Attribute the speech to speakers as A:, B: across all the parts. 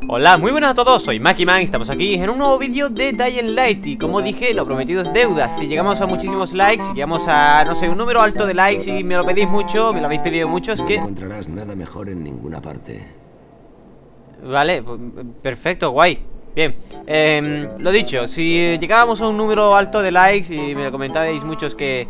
A: Hola, muy buenas a todos, soy Makiman y estamos aquí en un nuevo vídeo de Dying Light. Y como dije, lo prometido es deuda. Si llegamos a muchísimos likes, si llegamos a, no sé, un número alto de likes y me lo pedís mucho, me lo habéis pedido mucho, es que...
B: No encontrarás nada mejor en ninguna parte.
A: Vale, perfecto, guay. Bien, lo dicho, si llegábamos a un número alto de likes y me lo comentabais muchos que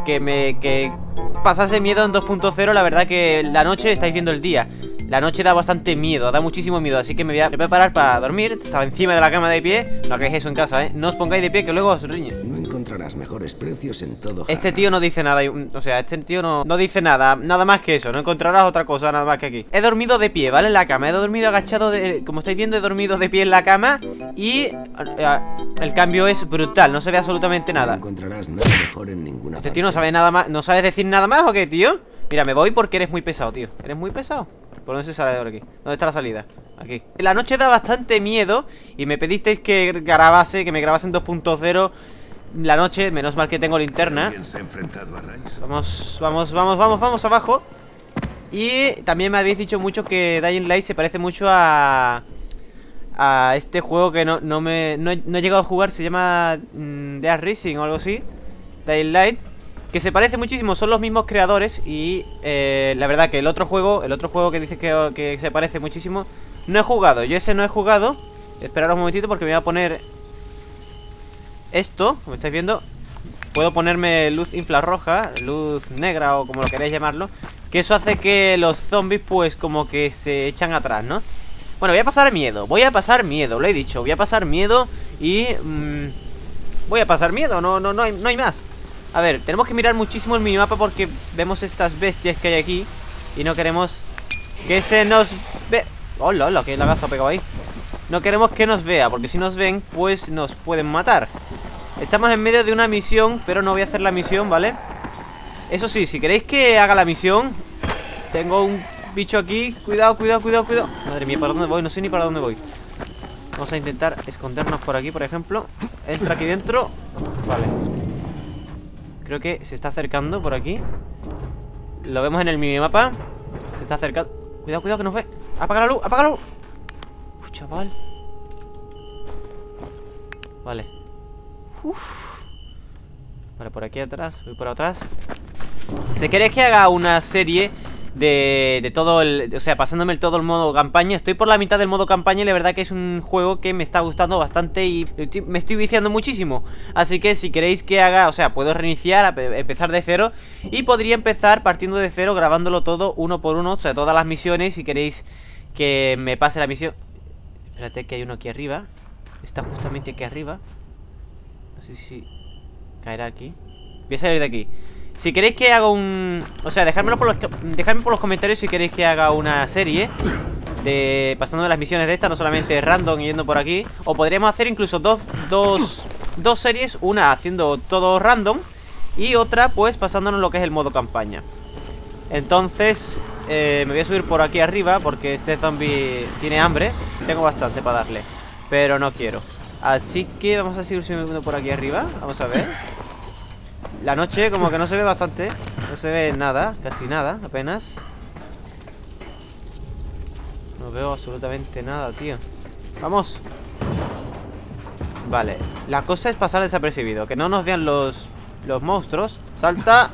A: pasase miedo en 2.0, la verdad que la noche estáis viendo el día. La noche da bastante miedo, da muchísimo miedo, así que me voy a preparar para dormir. Estaba encima de la cama de pie. No hagáis eso en casa, no os pongáis de pie que luego os riñe.
B: No encontrarás mejores precios en todo Harran.
A: Este tío no dice nada, o sea, este tío no dice nada más que eso. No encontrarás otra cosa nada más que aquí. He dormido de pie, ¿vale? En la cama, he dormido agachado, como estáis viendo, he dormido de pie en la cama. Y el cambio es brutal, no se ve absolutamente nada.
B: No encontrarás nada mejor en ninguna parte.
A: Este tío no sabe nada más, ¿no sabes decir nada más o qué, tío? Mira, me voy porque eres muy pesado, tío. Eres muy pesado. ¿Por dónde se sale de por aquí? ¿Dónde está la salida? Aquí. La noche da bastante miedo y me pedisteis que me grabase en 2.0 la noche. Menos mal que tengo linterna. Vamos abajo. Y también me habéis dicho mucho que Dying Light se parece mucho a este juego que no he llegado a jugar. Se llama Death Rising o algo así. Dying Light, que se parece muchísimo, son los mismos creadores. Y la verdad que el otro juego que dice que se parece muchísimo, no he jugado. Yo ese no he jugado. Esperaros un momentito porque me voy a poner esto, como estáis viendo. Puedo ponerme luz infrarroja, luz negra o como lo queráis llamarlo, que eso hace que los zombies pues como que se echan atrás, ¿no? Bueno, voy a pasar miedo, lo he dicho. Voy a pasar miedo y... voy a pasar miedo, no hay más. A ver, tenemos que mirar muchísimo el minimapa porque vemos estas bestias que hay aquí y no queremos que se nos ve... ¡Hola, qué lagazo ha pegado ahí! No queremos que nos vea, porque si nos ven, pues nos pueden matar. Estamos en medio de una misión, pero no voy a hacer la misión, ¿vale? Eso sí, si queréis que haga la misión, tengo un bicho aquí. Cuidado. Madre mía, ¿para dónde voy? No sé ni para dónde voy. Vamos a intentar escondernos por aquí, por ejemplo. Entra aquí dentro. Vale. Creo que se está acercando por aquí. Lo vemos en el minimapa. Se está acercando. Cuidado que nos ve. Apaga la luz. Uf, chaval. Vale. Vale, por aquí atrás. Voy por atrás. Si queréis que haga una serie de todo el... O sea, pasándome todo el modo campaña. Estoy por la mitad del modo campaña y la verdad que es un juego que me está gustando bastante y me estoy viciando muchísimo. Así que si queréis que haga... O sea, puedo reiniciar, empezar de cero. Y podría empezar partiendo de cero, grabándolo todo uno por uno. O sea, todas las misiones. Si queréis que me pase la misión... Espérate que hay uno aquí arriba. Está justamente aquí arriba. No sé si caerá aquí. Voy a salir de aquí. Si queréis que haga un... O sea, dejadme por los comentarios si queréis que haga una serie de pasando las misiones de esta, no solamente random yendo por aquí. O podríamos hacer incluso dos series. Una haciendo todo random y otra pues pasándonos lo que es el modo campaña. Entonces me voy a subir por aquí arriba porque este zombie tiene hambre. Tengo bastante para darle, pero no quiero. Así que vamos a seguir subiendo por aquí arriba. Vamos a ver. La noche como que no se ve bastante. No se ve nada, casi nada, apenas. No veo absolutamente nada, tío. Vamos. Vale, la cosa es pasar desapercibido, que no nos vean los monstruos. Salta.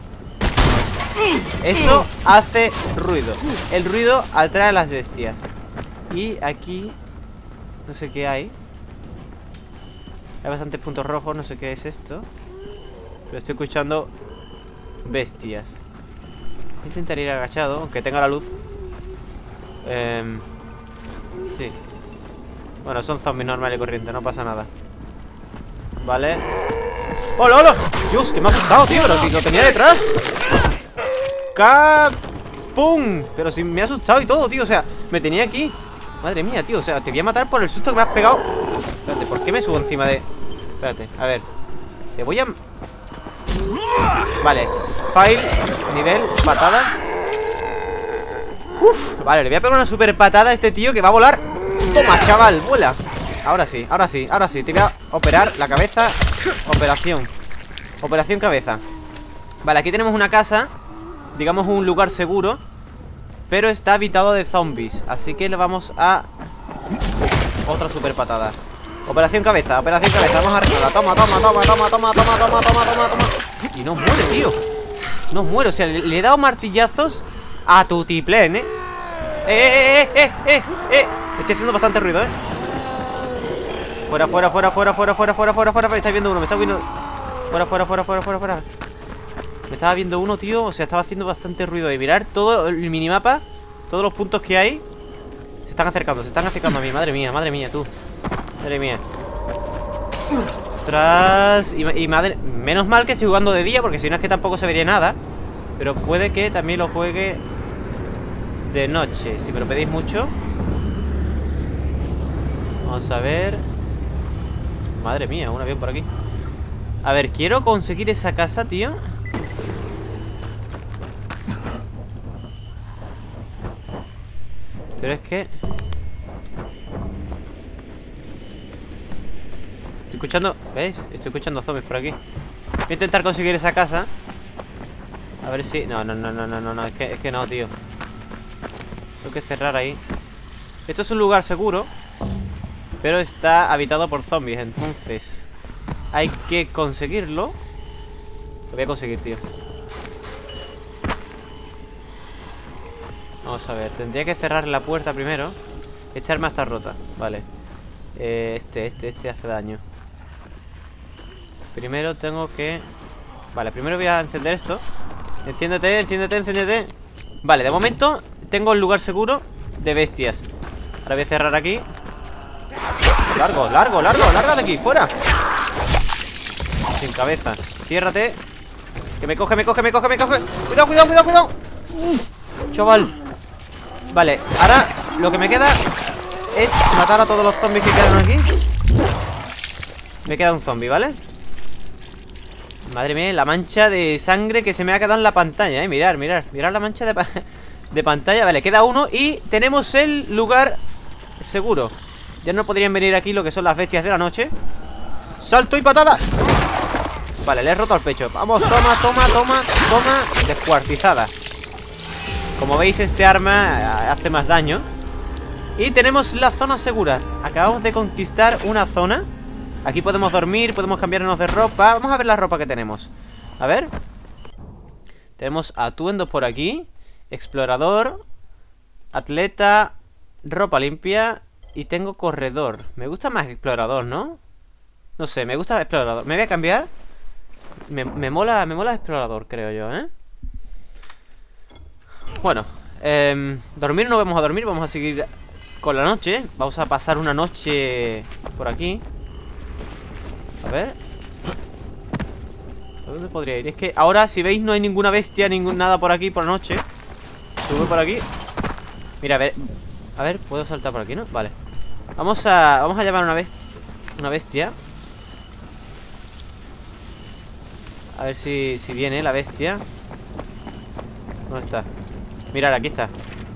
A: Eso hace ruido. El ruido atrae a las bestias. Y aquí no sé qué hay. Hay bastantes puntos rojos, no sé qué es esto. Pero estoy escuchando bestias. Voy a intentar ir agachado, aunque tenga la luz. Sí. Bueno, son zombies normales y corrientes, no pasa nada. Vale. ¡Hola! Dios, que me ha asustado, tío, pero si lo tenía detrás. ¡Capum! Pero si me ha asustado y todo, tío, o sea, me tenía aquí. Madre mía, tío, o sea, te voy a matar por el susto que me has pegado. Espérate, ¿por qué me subo encima de...? Espérate, a ver. Te voy a... Vale, fail, nivel, patada. Vale, le voy a pegar una super patada a este tío que va a volar. Toma, chaval, vuela. Ahora sí, te voy a operar la cabeza. Operación cabeza. Vale, aquí tenemos una casa. Digamos un lugar seguro. Pero está habitado de zombies. Así que le vamos a Otra super patada. Operación cabeza, operación cabeza. Vamos a arreglarla. Toma, toma, toma, toma, toma, toma, toma, toma, toma, toma. Y no muere, tío. No muere, o sea, le he dado martillazos a tutiplén, Estoy haciendo bastante ruido, Fuera, fuera, fuera, fuera, fuera, fuera, fuera, fuera, fuera. Me está viendo uno, me está viendo. Fuera, fuera, fuera, fuera, fuera, fuera. Me estaba viendo uno, tío. O sea, estaba haciendo bastante ruido ahí. Mirar todo el minimapa. Todos los puntos que hay. Se están acercando a mí. Madre mía, tú. Madre mía. Ostras. Y madre. Menos mal que estoy jugando de día, porque si no es que tampoco se vería nada. Pero puede que también lo juegue de noche, si me lo pedís mucho. Vamos a ver. Madre mía, un avión por aquí. A ver, quiero conseguir esa casa, tío. Pero es que estoy escuchando, ¿veis? Estoy escuchando zombies por aquí. Voy a intentar conseguir esa casa. A ver si... No, es que no, tío. Tengo que cerrar ahí. Esto es un lugar seguro, pero está habitado por zombies, entonces hay que conseguirlo. Lo voy a conseguir, tío. Vamos a ver, tendría que cerrar la puerta primero. Esta arma está rota, vale. Este hace daño. Primero tengo que... Vale, primero voy a encender esto. Enciéndete, enciéndete, enciéndete. Vale, de momento tengo el lugar seguro de bestias. Ahora voy a cerrar aquí. Largo, largo, largo, larga de aquí, fuera. Sin cabeza. Ciérrate. Que me coge, me coge, me coge, me coge. Cuidado, cuidado, cuidado, cuidado. Chaval. Vale, ahora lo que me queda es matar a todos los zombies que quedan aquí. Me queda un zombie, ¿vale? Madre mía, la mancha de sangre que se me ha quedado en la pantalla, Mirad, mirad, mirad la mancha de pantalla. Vale, queda uno y tenemos el lugar seguro. Ya no podrían venir aquí lo que son las bestias de la noche. ¡Salto y patada! Vale, le he roto el pecho. Vamos, toma, toma, toma, toma. Descuartizada. Como veis, este arma hace más daño. Y tenemos la zona segura. Acabamos de conquistar una zona. Aquí podemos dormir, podemos cambiarnos de ropa. Vamos a ver la ropa que tenemos. A ver. Tenemos atuendos por aquí. Explorador. Atleta. Ropa limpia. Y tengo corredor. Me gusta más explorador, ¿no? No sé, me gusta explorador. Me voy a cambiar. Me mola explorador, creo yo, Bueno, dormir no vamos a dormir. Vamos a seguir con la noche. Vamos a pasar una noche por aquí. A ver. ¿A dónde podría ir? Es que ahora, si veis, no hay ninguna bestia, nada por aquí por la noche. Subo por aquí. Mira, a ver. A ver, puedo saltar por aquí, ¿no? Vale. Vamos a llamar una bestia. A ver si viene la bestia. ¿Dónde está? Mirad, aquí está.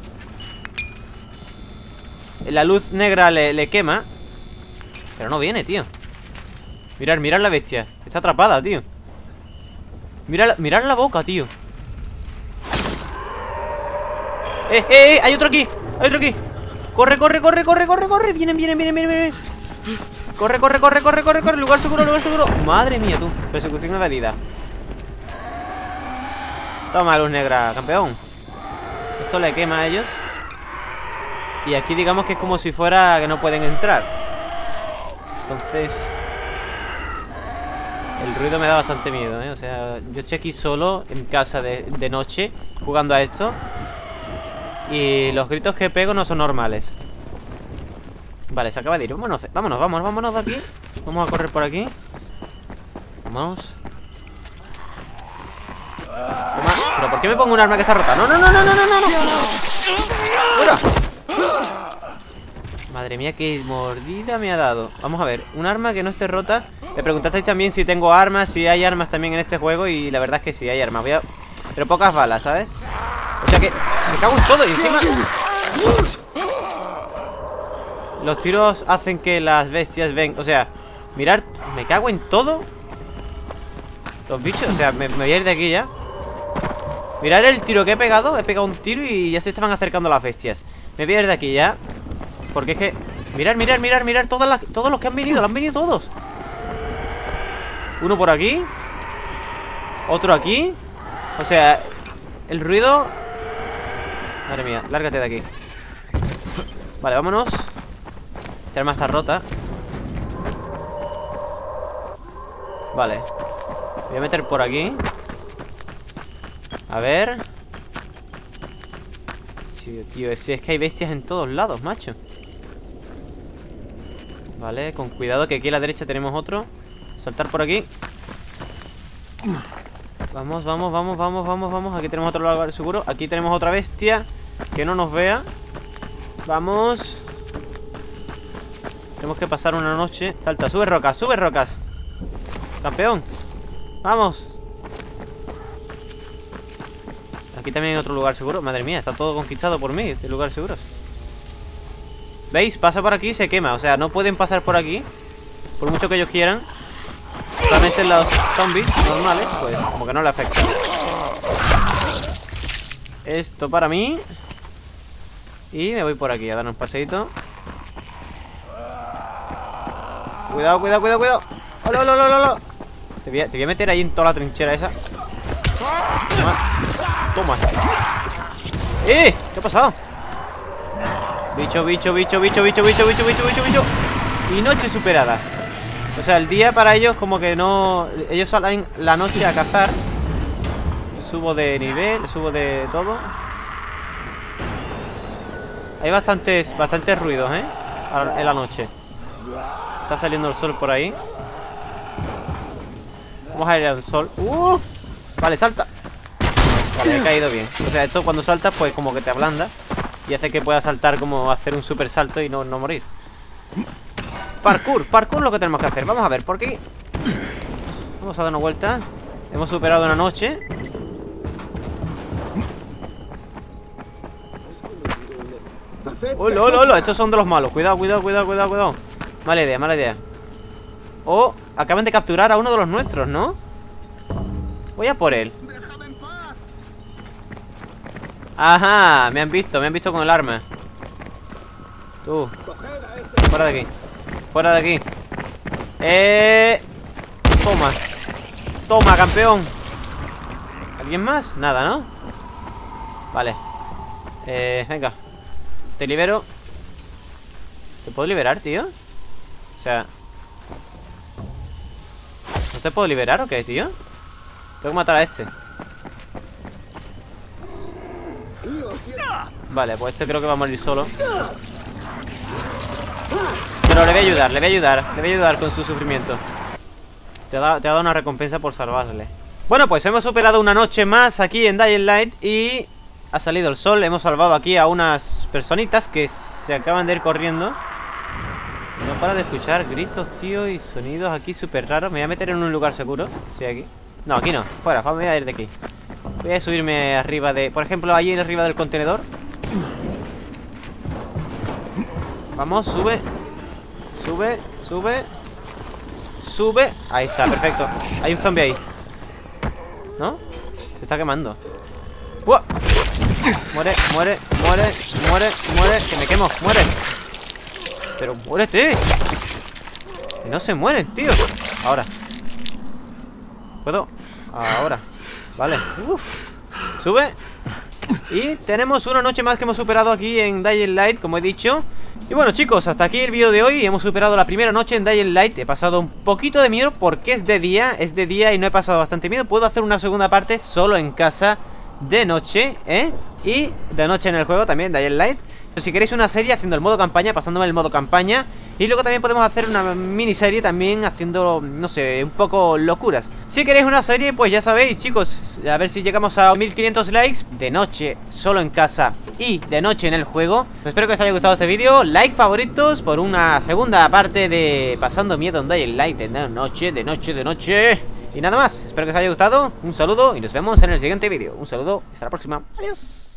A: La luz negra le quema. Pero no viene, tío. Mirad, mirad la bestia. Está atrapada, tío. Mirad la boca, tío. Hay otro aquí. Hay otro aquí. Corre, corre, corre, corre, corre, corre. Vienen. Corre, corre, corre, corre, corre, corre. Lugar seguro, lugar seguro. Madre mía, tú. Persecución evadida. Toma, luz negra, campeón. Esto le quema a ellos. Y aquí digamos que es como si fuera que no pueden entrar. Entonces el ruido me da bastante miedo, O sea, yo estoy aquí solo en casa de noche jugando a esto. Y los gritos que pego no son normales. Vale, se acaba de ir. Vámonos, vámonos de aquí. Vamos a correr por aquí. Vamos. Toma. ¿Pero por qué me pongo un arma que está rota? No. ¡Fuera! Madre mía, qué mordida me ha dado. Vamos a ver, un arma que no esté rota. Me preguntasteis también si tengo armas, si hay armas también en este juego. Y la verdad es que sí, hay armas. Pero pocas balas, ¿sabes? O sea que me cago en todo y encima los tiros hacen que las bestias ven. O sea, mirad, me cago en todo. Los bichos, o sea, me voy a ir de aquí ya. Mirad el tiro que he pegado. He pegado un tiro y ya se estaban acercando las bestias. Me voy a ir de aquí ya. Porque es que Mirar, mirar, mirar, mirar todos los que han venido. Han venido todos. Uno por aquí. Otro aquí. O sea, el ruido... Madre mía, lárgate de aquí. Vale, vámonos. Esta arma está rota. Vale. Voy a meter por aquí. A ver. Tío, es que hay bestias en todos lados, macho. Vale, con cuidado que aquí a la derecha tenemos otro. Saltar por aquí. Vamos, vamos, vamos, vamos, vamos, vamos. Aquí tenemos otro lugar seguro. Aquí tenemos otra bestia que no nos vea. Vamos. Tenemos que pasar una noche. Salta, sube rocas, sube rocas. Campeón. Vamos. Aquí también hay otro lugar seguro. Madre mía, está todo conquistado por mí, de lugares seguros. ¿Veis? Pasa por aquí y se quema. O sea, no pueden pasar por aquí, por mucho que ellos quieran. Solamente los zombies normales, pues como que no le afecta. Esto para mí. Y me voy por aquí a dar un paseíto. Cuidado, cuidado, cuidado, cuidado. ¡Hola, hola, hola, hola! Te voy a meter ahí en toda la trinchera esa. Toma. ¿Qué ha pasado? Bicho, bicho, bicho, bicho, bicho, bicho, bicho, bicho, bicho, bicho. Y noche superada. O sea, el día para ellos como que no... Ellos salen la noche a cazar. Subo de nivel, subo de todo. Hay bastantes ruidos, en la noche. Está saliendo el sol por ahí. Vamos a ir al sol. Vale, salta. Vale, he caído bien. O sea, esto cuando saltas pues como que te ablanda y hace que puedas saltar, como hacer un super salto y no morir. Parkour, parkour lo que tenemos que hacer. Vamos a ver, por qué. Vamos a dar una vuelta. Hemos superado una noche. ¡Hola, hola, hola! Estos son de los malos. Cuidado, cuidado, cuidado, cuidado, cuidado. Mala idea, mala idea. Oh, acaban de capturar a uno de los nuestros, ¿no? Voy a por él. Ajá, me han visto con el arma. Tú. Fuera de aquí. Fuera de aquí. Toma. Toma, campeón. ¿Alguien más? Nada, ¿no? Vale. Venga. Te libero. ¿Te puedo liberar, tío? O sea... ¿No te puedo liberar o qué, tío? Tengo que matar a este. Vale, pues este creo que va a morir solo. Pero le voy a ayudar, le voy a ayudar. Le voy a ayudar con su sufrimiento. Te ha dado una recompensa por salvarle. Bueno, pues hemos superado una noche más aquí en Dying Light y ha salido el sol. Hemos salvado aquí a unas personitas que se acaban de ir corriendo. No para de escuchar gritos, tío, y sonidos aquí súper raros. Me voy a meter en un lugar seguro. Sí, aquí. No, aquí no. Fuera, me voy a ir de aquí. Voy a subirme arriba de... Por ejemplo, allí arriba del contenedor. Vamos, sube. Sube, sube. Sube. Ahí está, perfecto. Hay un zombie ahí. ¿No? Se está quemando. ¡Uah! Muere, muere, muere, muere, muere. Que me quemo, muere. Pero muérete. Que no se mueren, tío. Ahora. ¿Puedo? Ahora. Vale. Sube. Y tenemos una noche más que hemos superado aquí en Dying Light, como he dicho. Y bueno, chicos, hasta aquí el vídeo de hoy. Hemos superado la primera noche en Dying Light. He pasado un poquito de miedo porque es de día y no he pasado bastante miedo. Puedo hacer una segunda parte solo en casa de noche, y de noche en el juego también, Dying Light. Si queréis una serie haciendo el modo campaña, pasándome el modo campaña. Y luego también podemos hacer una miniserie también haciendo, no sé, un poco locuras. Si queréis una serie, pues ya sabéis, chicos. A ver si llegamos a 1500 likes. De noche, solo en casa y de noche en el juego. Espero que os haya gustado este vídeo. Like, favoritos por una segunda parte de Pasando Miedo en Dying Light. De noche, de noche, de noche. Y nada más, espero que os haya gustado. Un saludo y nos vemos en el siguiente vídeo. Un saludo y hasta la próxima. Adiós.